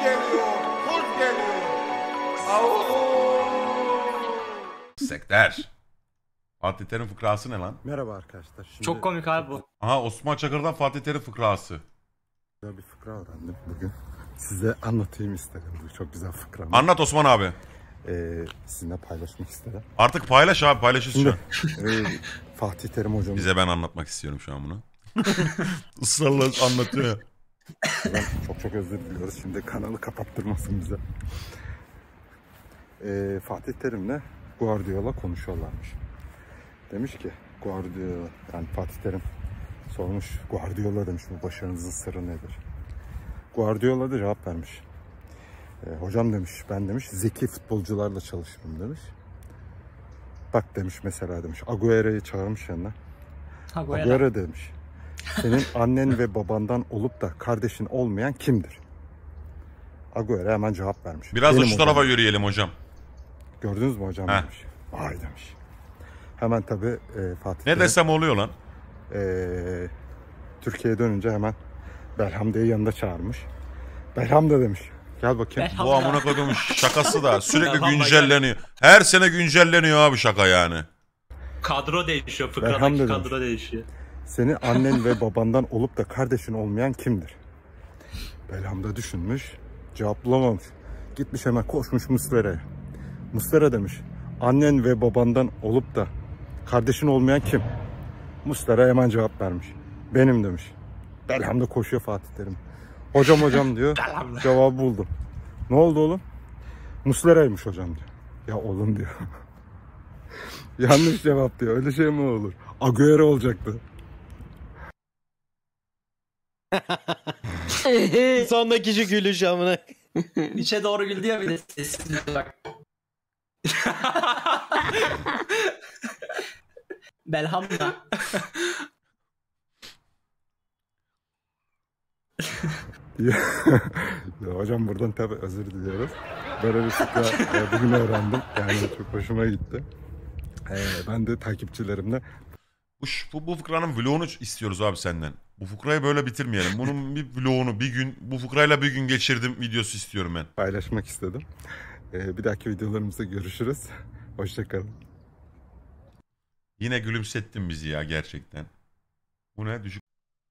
geliyor, kurt geliyor. Au! Sekter. Fatih Terim fıkrası ne lan? Merhaba arkadaşlar. Şimdi Çok komik abi bu. Aha Osman Çakır'dan Fatih Terim fıkrası. güzel bir fıkra öğrendim bugün. Size anlatayım istedim. Bu çok güzel fıkra. Anlat Osman abi. Sizinle paylaşmak istedim. Artık paylaş abi, paylaşırız şu an. Fatih Terim hocamız. Bize ben anlatmak istiyorum şu an bunu. Israrla anlatıyor ya. Ben çok özür diliyoruz. Şimdi kanalı kapattırmasın bize. Fatih Terim'le Guardiola konuşuyorlarmış. Demiş ki Guardiola, yani Fatih Terim sormuş, Guardiola demiş, bu başarınızın sırrı nedir? Guardiola da cevap vermiş. Hocam demiş, ben demiş zeki futbolcularla çalışırım demiş. Bak demiş, mesela demiş Agüero'yu çağırmış yanına. Agüero demiş, senin annen ve babandan olup da kardeşin olmayan kimdir? Agüero hemen cevap vermiş. Biraz da şu hocam. tarafa yürüyelim hocam. Gördünüz mü hocam Heh. demiş. Vay demiş. Hemen tabii Fatih Ne Terim, desem oluyor lan. Türkiye'ye dönünce hemen Belhamdi'yi yanında çağırmış. Belham da demiş, gel bakayım. Belham. Bu amına koyduğum şakası da sürekli Belham da güncelleniyor. Her sene güncelleniyor abi şaka yani. Kadro değişiyor. Belham Fıkradaki dedim. kadro değişiyor. Senin annen ve babandan olup da kardeşin olmayan kimdir? Belham da düşünmüş, cevap bulamamış. Gitmiş hemen koşmuş Muslera'ya. Muslera demiş, annen ve babandan olup da kardeşin olmayan kim? Muslera hemen cevap vermiş. Benim demiş. Belham da koşuyor Fatih Terim. Hocam diyor, cevabı buldum. Ne oldu oğlum? Muslera'ymış hocam diyor. Ya oğlum diyor. Yanlış cevap diyor. Öyle şey mi olur? Agüero olacaktı. Sondaki şu gülüş amına. İçe doğru güldü ya bir de sessiz bak. Belhamda. Ya hocam buradan tabii özür diliyoruz. Böyle bir fıkra bugün öğrendim. Yani çok hoşuma gitti. Ben de takipçilerimle Bu fıkranın vlogunu istiyoruz abi senden. Bu fıkrayı böyle bitirmeyelim. Bunun bir vlogunu bir gün, bu fıkrayla bir gün geçirdim videosu istiyorum ben. paylaşmak istedim. Bir dahaki videolarımızda görüşürüz. Hoşçakalın. Yine gülümsettin bizi ya gerçekten. Bu ne? Düşük.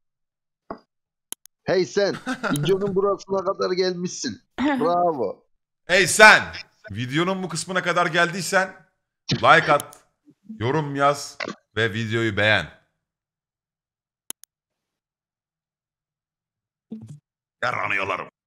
Hey sen, videonun burasına kadar gelmişsin. Bravo. Hey sen! Videonun bu kısmına kadar geldiysen like at, yorum yaz ve videoyu beğen. Yaranıyorlarım.